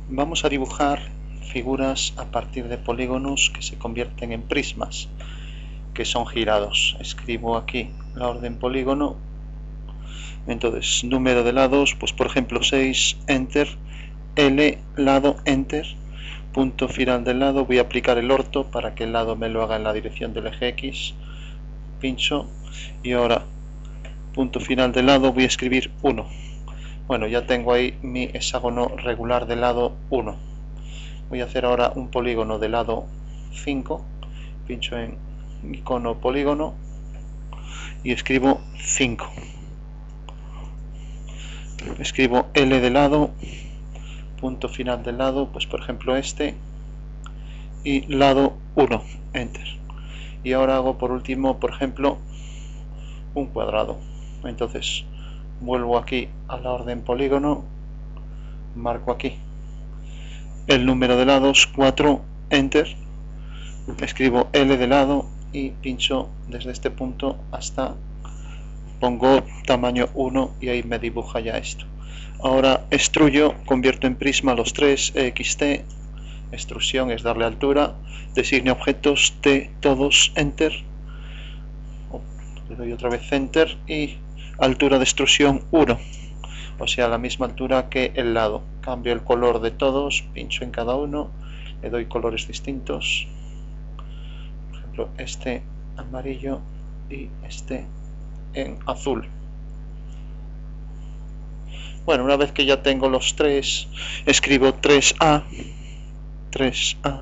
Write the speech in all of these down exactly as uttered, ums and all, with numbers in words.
Vamos a dibujar figuras a partir de polígonos que se convierten en prismas, que son girados. Escribo aquí la orden polígono. Entonces, número de lados, pues por ejemplo seis, enter, L, lado, enter, punto final del lado, voy a aplicar el orto para que el lado me lo haga en la dirección del eje X, pincho, y ahora, punto final del lado, voy a escribir uno. Bueno, ya tengo ahí mi hexágono regular de lado uno. Voy a hacer ahora un polígono de lado cinco, pincho en icono polígono y escribo cinco. Escribo L de lado, punto final del lado, pues por ejemplo este, y lado uno, enter. Y ahora hago por último, por ejemplo, un cuadrado. Entonces vuelvo aquí a la orden polígono, marco aquí el número de lados, cuatro, enter, escribo L de lado y pincho desde este punto hasta, pongo tamaño uno y ahí me dibuja ya esto. Ahora extruyo, convierto en prisma los tres, E X T, extrusión es darle altura, designe objetos, T, todos, enter, le doy otra vez enter y altura de extrusión uno, o sea la misma altura que el lado. Cambio el color de todos, pincho en cada uno, le doy colores distintos, por ejemplo este amarillo y este en azul. Bueno, una vez que ya tengo los tres, escribo tres A, tres A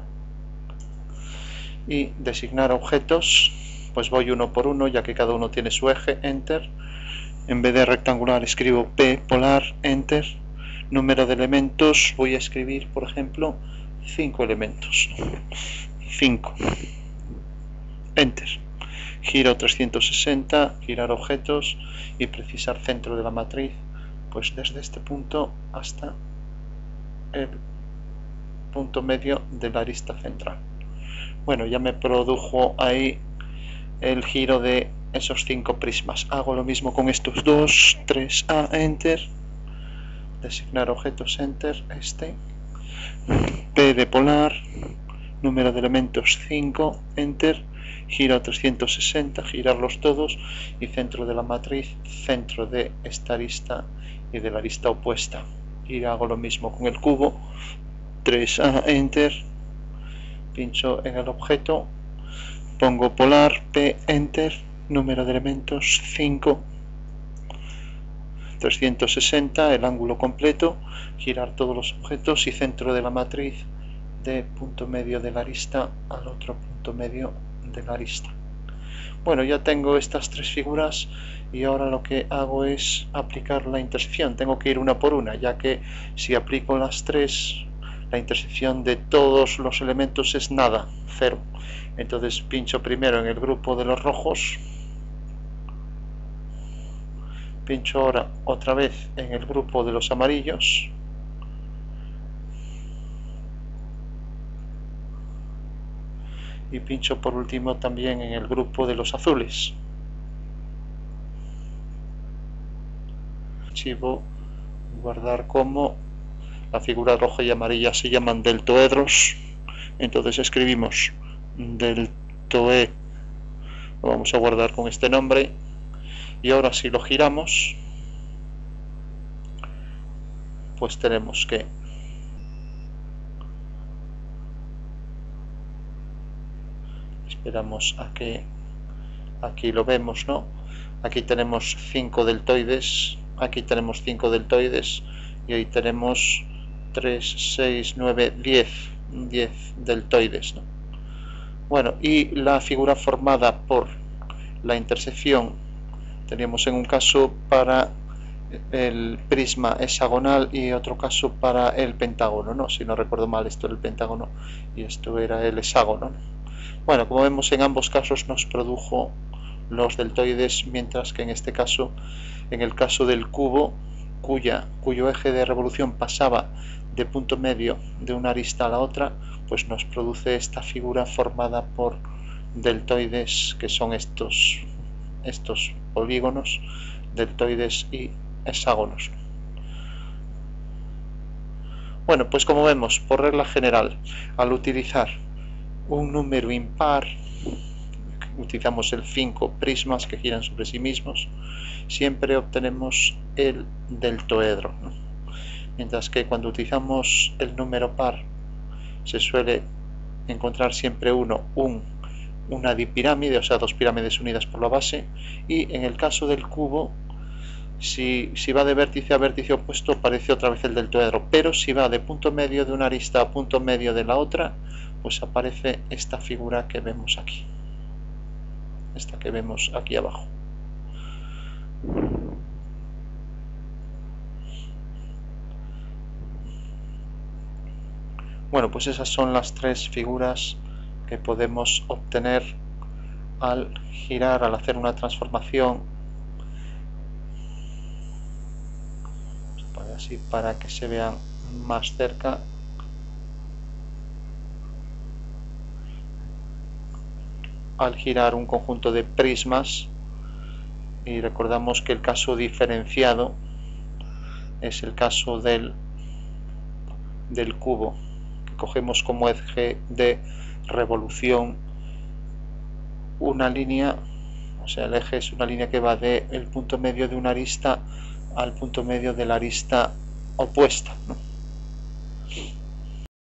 y designar objetos, pues voy uno por uno ya que cada uno tiene su eje, enter. En vez de rectangular escribo P, polar, enter. Número de elementos, voy a escribir por ejemplo cinco elementos, cinco, enter. Giro trescientos sesenta, girar objetos y precisar centro de la matriz, pues desde este punto hasta el punto medio de la arista central. Bueno, ya me produjo ahí el giro de esos cinco prismas. Hago lo mismo con estos dos, tres A, enter, designar objetos, enter, este, P de polar, número de elementos cinco, enter, giro a trescientos sesenta, girarlos todos y centro de la matriz, centro de esta arista y de la arista opuesta. Y hago lo mismo con el cubo, tres A, enter, pincho en el objeto, pongo polar, P, enter, número de elementos cinco, trescientos sesenta, el ángulo completo, girar todos los objetos y centro de la matriz de punto medio de la arista al otro punto medio de la arista. Bueno, ya tengo estas tres figuras y ahora lo que hago es aplicar la intersección. Tengo que ir una por una, ya que si aplico las tres, la intersección de todos los elementos es nada, cero. Entonces pincho primero en el grupo de los rojos, pincho ahora otra vez en el grupo de los amarillos, y pincho por último también en el grupo de los azules. Archivo, guardar como, la figura roja y amarilla se llaman deltoedros, entonces escribimos deltoe, lo vamos a guardar con este nombre, y ahora si lo giramos, pues tenemos que esperamos a que aquí lo vemos, ¿no? Aquí tenemos cinco deltoides, aquí tenemos cinco deltoides y ahí tenemos tres, seis, nueve, diez, diez deltoides, ¿no? Bueno, y la figura formada por la intersección teníamos en un caso para el prisma hexagonal y otro caso para el pentágono, ¿no? Si no recuerdo mal, esto era el pentágono y esto era el hexágono, ¿no? Bueno, como vemos en ambos casos nos produjo los deltoides, mientras que en este caso, en el caso del cubo, cuya, cuyo eje de revolución pasaba de punto medio de una arista a la otra, pues nos produce esta figura formada por deltoides, que son estos, estos polígonos, deltoides y hexágonos. Bueno, pues como vemos, por regla general, al utilizar un número impar, utilizamos el cinco prismas que giran sobre sí mismos, siempre obtenemos el deltoedro, ¿no? Mientras que cuando utilizamos el número par se suele encontrar siempre uno, un, una dipirámide, o sea, dos pirámides unidas por la base, y en el caso del cubo, si, si va de vértice a vértice opuesto, aparece otra vez el deltoedro, pero si va de punto medio de una arista a punto medio de la otra, pues aparece esta figura que vemos aquí, esta que vemos aquí abajo. Bueno, pues esas son las tres figuras que podemos obtener al girar, al hacer una transformación, así para que se vean más cerca. Al girar un conjunto de prismas, y recordamos que el caso diferenciado es el caso del, del cubo, que cogemos como eje de revolución una línea, o sea, el eje es una línea que va del punto medio de una arista al punto medio de la arista opuesta, ¿no?